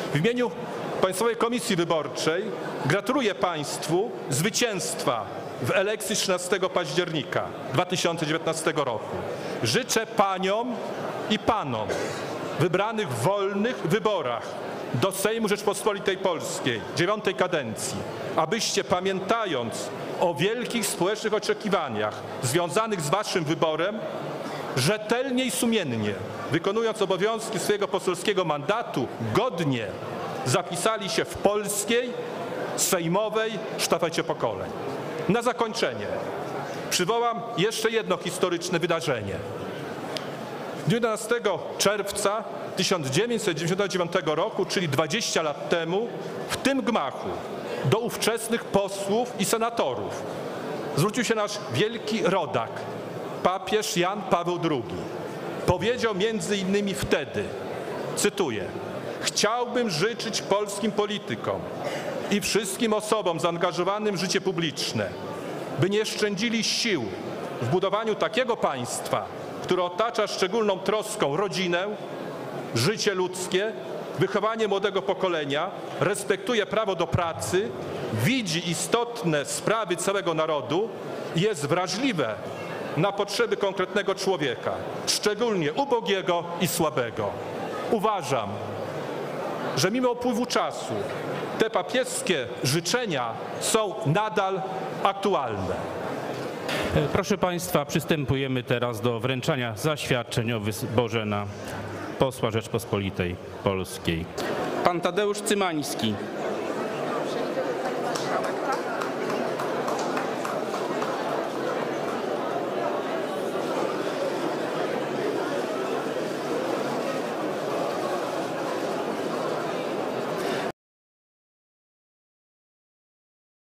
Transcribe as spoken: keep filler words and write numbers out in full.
W imieniu Państwowej Komisji Wyborczej gratuluję Państwu zwycięstwa w elekcji trzynastego października dwa tysiące dziewiętnastego roku. Życzę Paniom i Panom wybranych w wolnych wyborach do Sejmu Rzeczpospolitej Polskiej dziewiątej kadencji, abyście, pamiętając o wielkich społecznych oczekiwaniach związanych z Waszym wyborem, rzetelnie i sumiennie, wykonując obowiązki swojego poselskiego mandatu, godnie zapisali się w polskiej, sejmowej sztafecie pokoleń. Na zakończenie przywołam jeszcze jedno historyczne wydarzenie. W dniu jedenastego czerwca tysiąc dziewięćset dziewięćdziesiątego dziewiątego roku, czyli dwadzieścia lat temu, w tym gmachu do ówczesnych posłów i senatorów zwrócił się nasz wielki rodak, papież Jan Paweł drugi. Powiedział między innymi wtedy, cytuję: chciałbym życzyć polskim politykom i wszystkim osobom zaangażowanym w życie publiczne, by nie szczędzili sił w budowaniu takiego państwa, które otacza szczególną troską rodzinę, życie ludzkie, wychowanie młodego pokolenia, respektuje prawo do pracy, widzi istotne sprawy całego narodu i jest wrażliwe na potrzeby konkretnego człowieka, szczególnie ubogiego i słabego. Uważam, że mimo upływu czasu te papieskie życzenia są nadal aktualne. Proszę Państwa, przystępujemy teraz do wręczania zaświadczeń o wyborze na posła Rzeczpospolitej Polskiej. Pan Tadeusz Cymański.